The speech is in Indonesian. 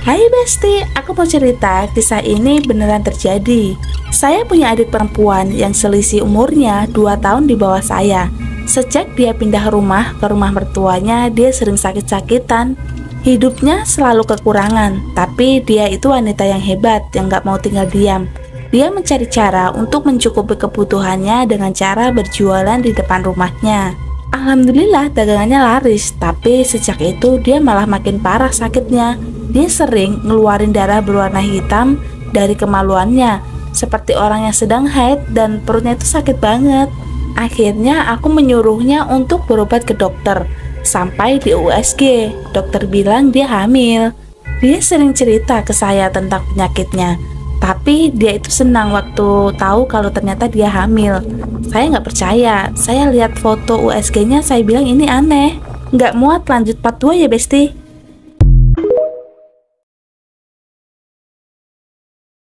Hai Besti, aku mau cerita, kisah ini beneran terjadi. Saya punya adik perempuan yang selisih umurnya 2 tahun di bawah saya. Sejak dia pindah rumah ke rumah mertuanya, dia sering sakit-sakitan. Hidupnya selalu kekurangan, tapi dia itu wanita yang hebat yang gak mau tinggal diam. Dia mencari cara untuk mencukupi kebutuhannya dengan cara berjualan di depan rumahnya. Alhamdulillah dagangannya laris, tapi sejak itu dia malah makin parah sakitnya. Dia sering ngeluarin darah berwarna hitam dari kemaluannya, seperti orang yang sedang haid, dan perutnya itu sakit banget. Akhirnya aku menyuruhnya untuk berobat ke dokter. Sampai di USG, dokter bilang dia hamil. Dia sering cerita ke saya tentang penyakitnya, tapi dia itu senang waktu tahu kalau ternyata dia hamil. Saya nggak percaya. Saya lihat foto USG-nya, saya bilang ini aneh. Nggak muat lanjut part 2 ya Besti.